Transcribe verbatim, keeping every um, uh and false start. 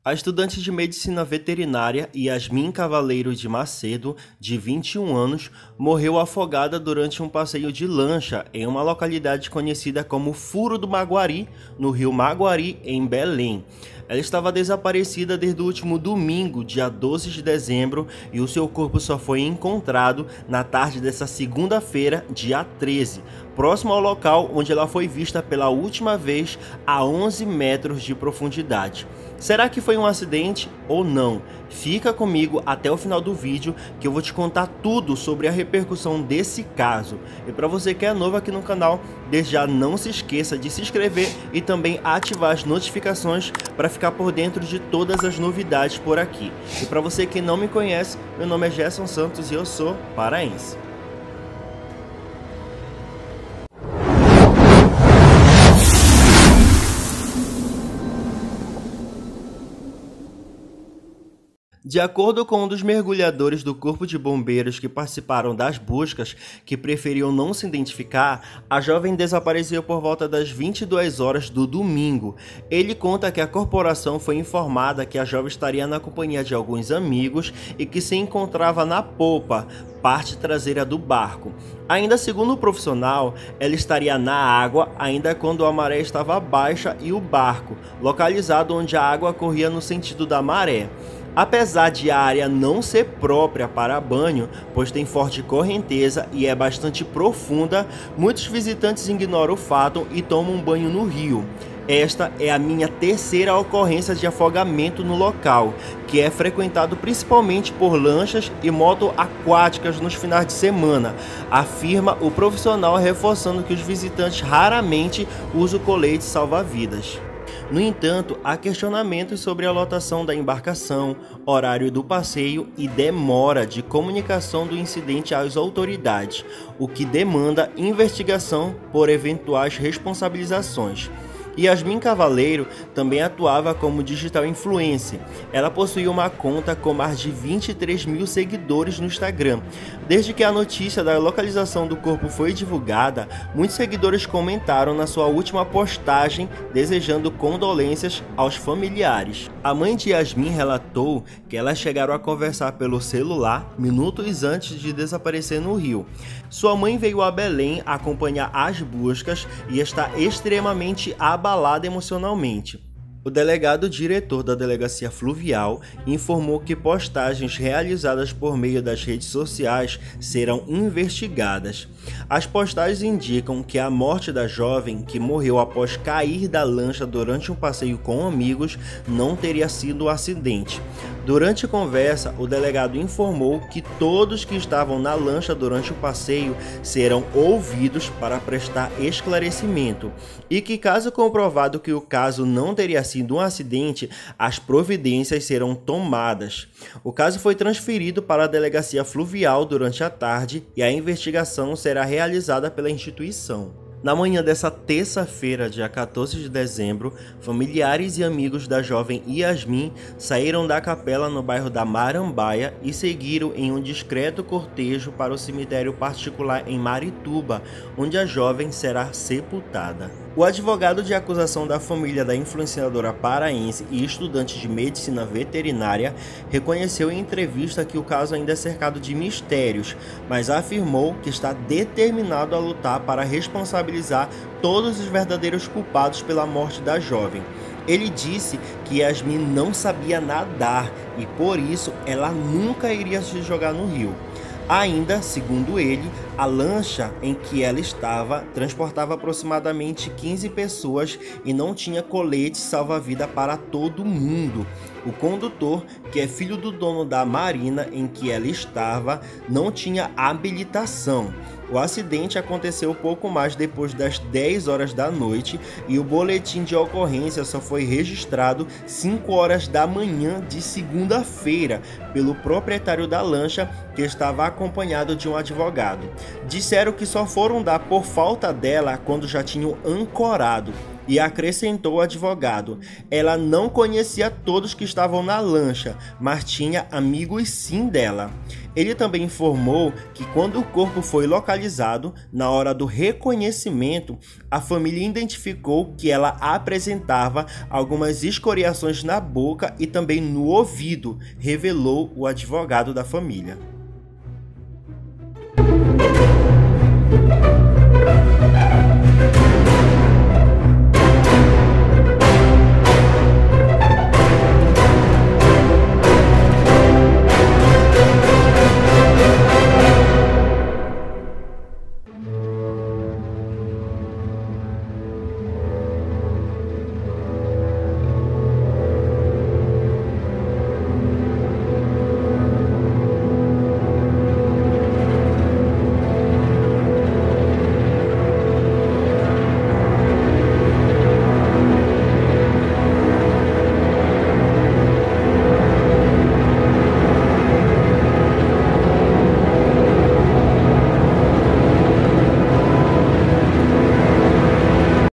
A estudante de medicina veterinária Yasmin Cavaleiro de Macedo, de vinte e um anos, morreu afogada durante um passeio de lancha em uma localidade conhecida como Furo do Maguari, no rio Maguari, em Belém. Ela estava desaparecida desde o último domingo, dia doze de dezembro, e o seu corpo só foi encontrado na tarde dessa segunda-feira, dia treze, próximo ao local onde ela foi vista pela última vez a onze metros de profundidade. Será que foi um acidente ou não? Fica comigo até o final do vídeo que eu vou te contar tudo sobre a repercussão desse caso. E para você que é novo aqui no canal, desde já não se esqueça de se inscrever e também ativar as notificações para ficar por dentro de todas as novidades por aqui. E para você que não me conhece, meu nome é Gerson Santos e eu sou paraense. De acordo com um dos mergulhadores do Corpo de Bombeiros que participaram das buscas, que preferiu não se identificar, a jovem desapareceu por volta das vinte e duas horas do domingo. Ele conta que a corporação foi informada que a jovem estaria na companhia de alguns amigos e que se encontrava na polpa, parte traseira do barco. Ainda segundo o profissional, ela estaria na água ainda quando a maré estava baixa e o barco, localizado onde a água corria no sentido da maré. Apesar de a área não ser própria para banho, pois tem forte correnteza e é bastante profunda, muitos visitantes ignoram o fato e tomam um banho no rio. Esta é a minha terceira ocorrência de afogamento no local, que é frequentado principalmente por lanchas e moto aquáticas nos finais de semana, afirma o profissional, reforçando que os visitantes raramente usam colete salva-vidas. No entanto, há questionamentos sobre a lotação da embarcação, horário do passeio e demora de comunicação do incidente às autoridades, o que demanda investigação por eventuais responsabilizações. Yasmin Cavaleiro também atuava como digital influencer. Ela possuía uma conta com mais de vinte e três mil seguidores no Instagram. Desde que a notícia da localização do corpo foi divulgada, muitos seguidores comentaram na sua última postagem desejando condolências aos familiares. A mãe de Yasmin relatou que elas chegaram a conversar pelo celular minutos antes de desaparecer no rio. Sua mãe veio a Belém acompanhar as buscas e está extremamente abalada emocionalmente. O delegado diretor da Delegacia Fluvial informou que postagens realizadas por meio das redes sociais serão investigadas. As postagens indicam que a morte da jovem, que morreu após cair da lancha durante um passeio com amigos, não teria sido um acidente. Durante a conversa, o delegado informou que todos que estavam na lancha durante o passeio serão ouvidos para prestar esclarecimento e que, caso comprovado que o caso não teria sido um acidente, as providências serão tomadas. O caso foi transferido para a Delegacia Fluvial durante a tarde e a investigação será realizada pela instituição. Na manhã dessa terça-feira, dia quatorze de dezembro, familiares e amigos da jovem Yasmin saíram da capela no bairro da Marambaia e seguiram em um discreto cortejo para o cemitério particular em Marituba, onde a jovem será sepultada. O advogado de acusação da família da influenciadora paraense e estudante de medicina veterinária reconheceu em entrevista que o caso ainda é cercado de mistérios, mas afirmou que está determinado a lutar para responsabilizar todos os verdadeiros culpados pela morte da jovem. Ele disse que Yasmin não sabia nadar e, por isso, ela nunca iria se jogar no rio. Ainda, segundo ele, a lancha em que ela estava transportava aproximadamente quinze pessoas e não tinha colete salva-vida para todo mundo. O condutor, que é filho do dono da marina em que ela estava, não tinha habilitação. O acidente aconteceu pouco mais depois das dez horas da noite e o boletim de ocorrência só foi registrado cinco horas da manhã de segunda-feira pelo proprietário da lancha, que estava acompanhado de um advogado. Disseram que só foram dar por falta dela quando já tinham ancorado. E acrescentou o advogado: ela não conhecia todos que estavam na lancha, mas tinha amigos sim dela. Ele também informou que quando o corpo foi localizado, na hora do reconhecimento, a família identificou que ela apresentava algumas escoriações na boca e também no ouvido, revelou o advogado da família.